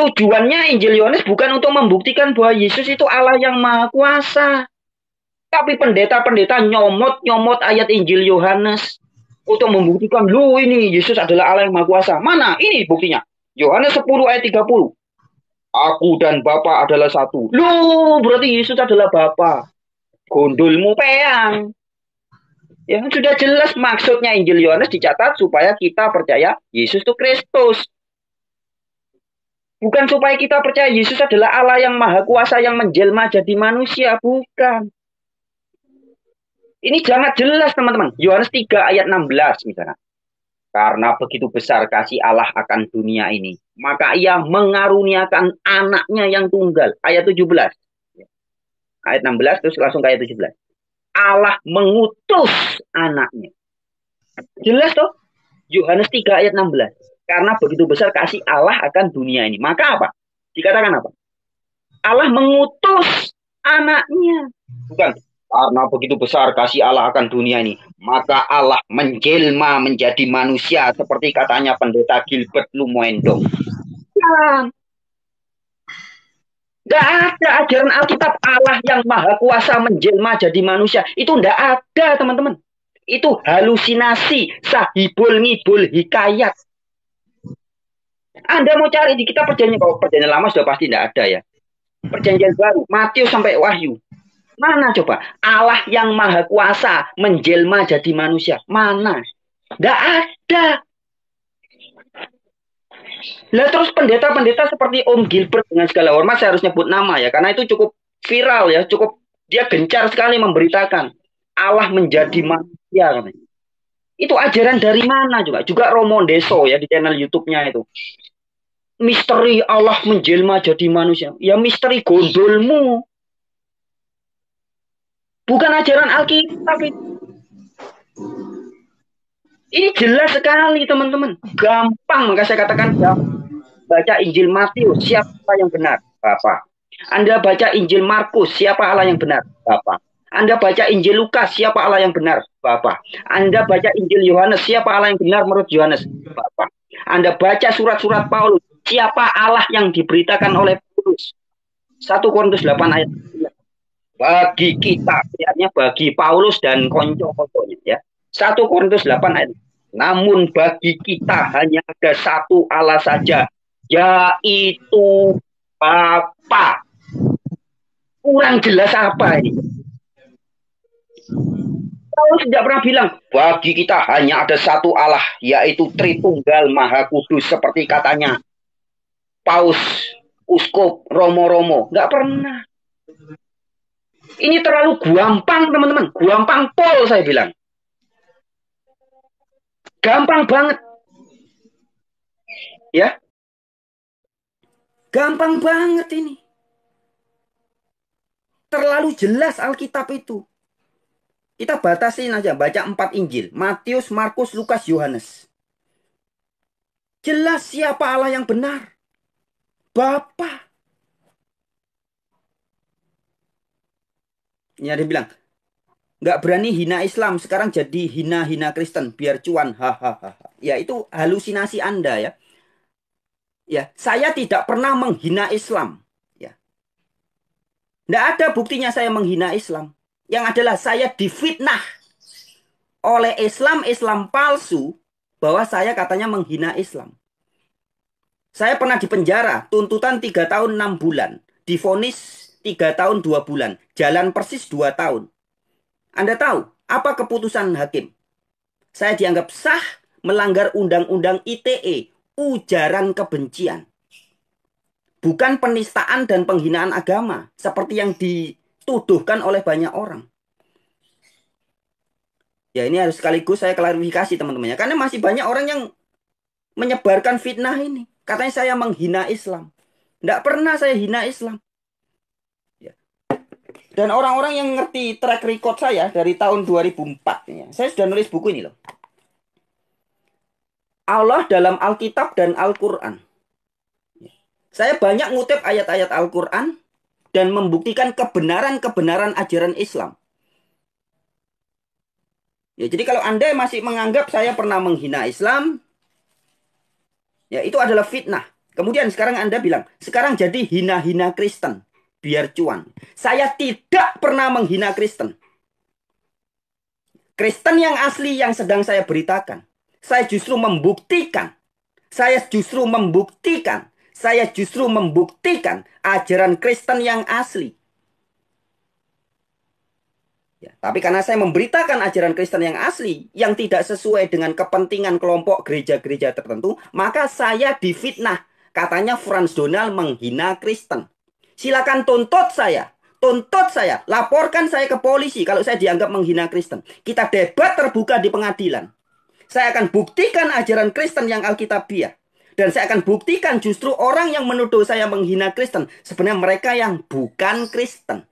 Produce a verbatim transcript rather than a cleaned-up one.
Tujuannya Injil Yohanes bukan untuk membuktikan bahwa Yesus itu Allah yang Maha Kuasa. Tapi pendeta-pendeta nyomot-nyomot ayat Injil Yohanes untuk membuktikan, lu ini Yesus adalah Allah yang Maha Kuasa. Mana? Ini buktinya. Yohanes sepuluh ayat tiga puluh. Aku dan Bapa adalah satu. Lu berarti Yesus adalah Bapa. Gondolmu peang. Ya sudah jelas maksudnya Injil Yohanes dicatat supaya kita percaya Yesus itu Kristus. Bukan supaya kita percaya Yesus adalah Allah yang Maha Kuasa yang menjelma jadi manusia. Bukan. Ini sangat jelas teman-teman. Yohanes tiga ayat enam belas misalnya. Karena begitu besar kasih Allah akan dunia ini, maka ia mengaruniakan anaknya yang tunggal. Ayat tujuh belas. Ayat enam belas terus langsung ke ayat tujuh belas. Allah mengutus anaknya. Jelas toh? Yohanes tiga ayat enam belas. Karena begitu besar kasih Allah akan dunia ini. Maka apa? Dikatakan apa? Allah mengutus anaknya. Bukan. Karena begitu besar kasih Allah akan dunia ini, maka Allah menjelma menjadi manusia seperti katanya pendeta Gilbert Lumoendong. Ya. Tidak ada ajaran Alkitab Allah yang Maha Kuasa menjelma jadi manusia. Itu tidak ada, teman-teman. Itu halusinasi, sahibul ngibul hikayat. Anda mau cari di kitab perjanjian, kalau perjanjian lama sudah pasti tidak ada ya. Perjanjian baru, Matius sampai Wahyu. Mana coba Allah yang Maha Kuasa menjelma jadi manusia? Mana? Tidak ada. Lah terus pendeta-pendeta seperti Om Gilbert, dengan segala hormat saya harus nyebut nama ya, karena itu cukup viral ya, cukup dia gencar sekali memberitakan Allah menjadi manusia. Itu ajaran dari mana coba? Juga Romo Deso ya di channel YouTube-nya itu. Misteri Allah menjelma jadi manusia. Ya misteri gondolmu. Bukan ajaran Alkitab itu. Ini jelas sekali teman-teman. Gampang, maka saya katakan gampang. Baca Injil Matius, siapa yang benar? Bapak. Anda baca Injil Markus, siapa Allah yang benar? Bapak. Anda baca Injil Lukas, siapa Allah yang benar? Bapak. Anda baca Injil Yohanes, siapa Allah yang benar menurut Yohanes? Bapak. Anda baca surat-surat Paulus, siapa Allah yang diberitakan oleh Paulus? satu Korintus delapan ayat sembilan. Bagi kita, artinya bagi Paulus dan konco-konconya ya. satu Korintus delapan ayat. Namun bagi kita hanya ada satu Allah saja, yaitu Bapa. Kurang jelas apa ini? Paulus tidak pernah bilang bagi kita hanya ada satu Allah, yaitu Tritunggal Maha Kudus seperti katanya Paus, Uskup, Romo-Romo. Nggak pernah. Ini terlalu gampang teman-teman, gampang pol saya bilang. Gampang banget. Ya. Gampang banget ini. Terlalu jelas Alkitab itu. Kita batasin aja, baca empat Injil. Matius, Markus, Lukas, Yohanes. Jelas siapa Allah yang benar. Bapa. Ini ada yang bilang, nggak berani hina Islam, sekarang jadi hina-hina Kristen, biar cuan. Hahaha. Ya itu halusinasi Anda ya. Ya, saya tidak pernah menghina Islam. Ya. Nggak ada buktinya saya menghina Islam. Yang adalah saya difitnah oleh Islam-Islam palsu bahwa saya katanya menghina Islam. Saya pernah dipenjara, tuntutan tiga tahun enam bulan. Divonis tiga tahun dua bulan. Jalan persis dua tahun. Anda tahu apa keputusan hakim? Saya dianggap sah melanggar undang-undang I T E, ujaran kebencian. Bukan penistaan dan penghinaan agama, seperti yang dituduhkan oleh banyak orang. Ya ini harus sekaligus saya klarifikasi teman-teman ya. Karena masih banyak orang yang menyebarkan fitnah ini. Katanya saya menghina Islam. Tidak pernah saya hina Islam. Ya. Dan orang-orang yang ngerti track record saya dari tahun dua ribu empat. Ya, saya sudah nulis buku ini loh. Allah dalam Alkitab dan Al-Quran. Saya banyak ngutip ayat-ayat Al-Quran dan membuktikan kebenaran-kebenaran ajaran Islam. Ya, jadi kalau Anda masih menganggap saya pernah menghina Islam, ya itu adalah fitnah. Kemudian sekarang Anda bilang, sekarang jadi hina-hina Kristen. Biar cuan. Saya tidak pernah menghina Kristen. Kristen yang asli yang sedang saya beritakan. Saya justru membuktikan. Saya justru membuktikan. Saya justru membuktikan ajaran Kristen yang asli. Ya, tapi karena saya memberitakan ajaran Kristen yang asli, yang tidak sesuai dengan kepentingan kelompok gereja-gereja tertentu, maka saya difitnah. Katanya Franz Donald menghina Kristen. Silakan tuntut saya. Tuntut saya. Laporkan saya ke polisi kalau saya dianggap menghina Kristen. Kita debat terbuka di pengadilan. Saya akan buktikan ajaran Kristen yang Alkitabiah. Dan saya akan buktikan justru orang yang menuduh saya menghina Kristen, sebenarnya mereka yang bukan Kristen.